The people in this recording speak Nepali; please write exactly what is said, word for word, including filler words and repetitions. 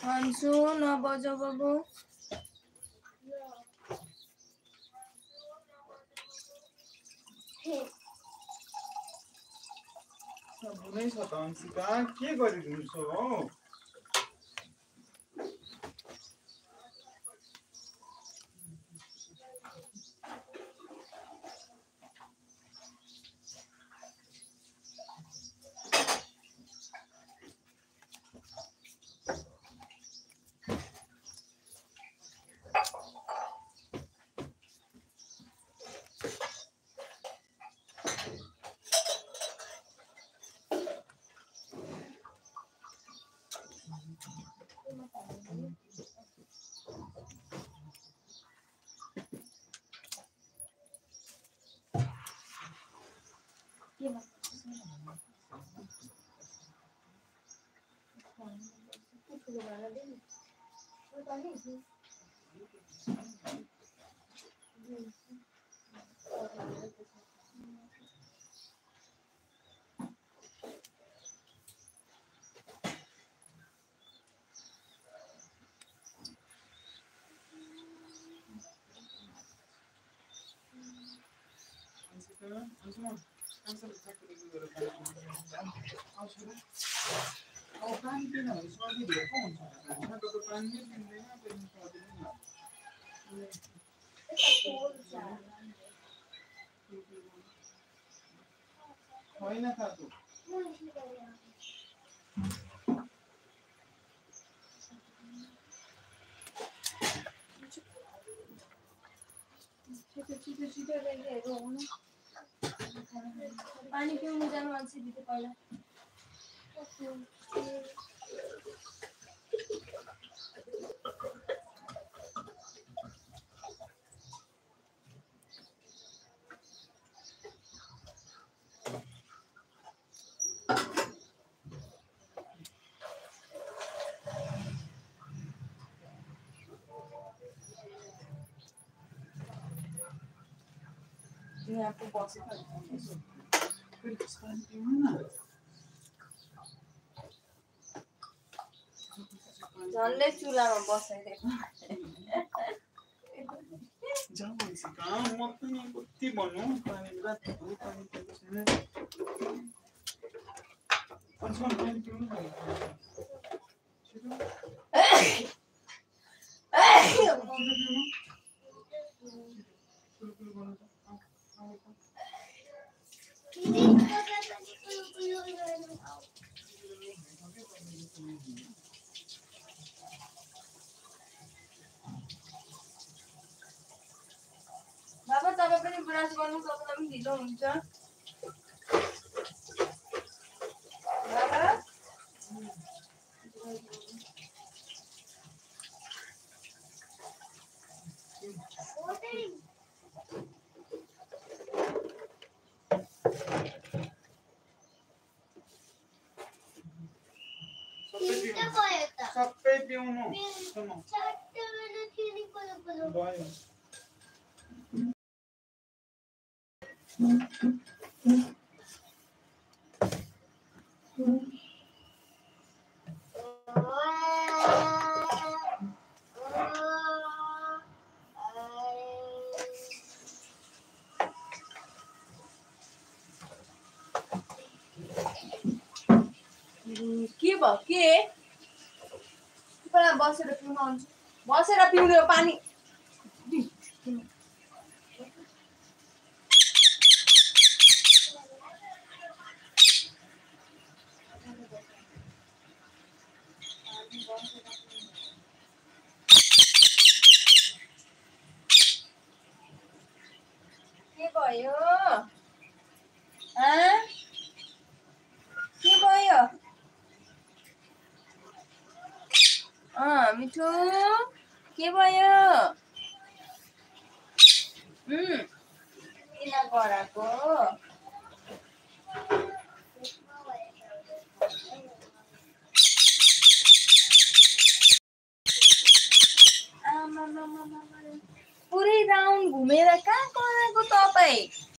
भन्छु नबजाऊ बाबु। बुनै छ त अंशिका के गरिदिन्छौ हो? पानी पिउनु जानु मान्छे दिदी पहिला। यहाँ पे बसे झन्डै चुलामा बसाइदिएको। जाऊ अंशिका म पनि कति भन्नु पानी रात भरि पानी पिएको छैन। अंशिका पानी पिउनु न। बाबा तपाईँ पनि ब्रस गर्नु तपाईँलाई पनि ढिलो हुन्छ। बाबा सबै पिउनु भयो। के भयो के पहिला बसेर पिउनु आउँछ। बसेर पिउने हो पानी। के भयो के भयो? अँ मिठो के भयो? किन कराएको? पुरै राउन्ड घुमेर कहाँ कराएको तपाईँ?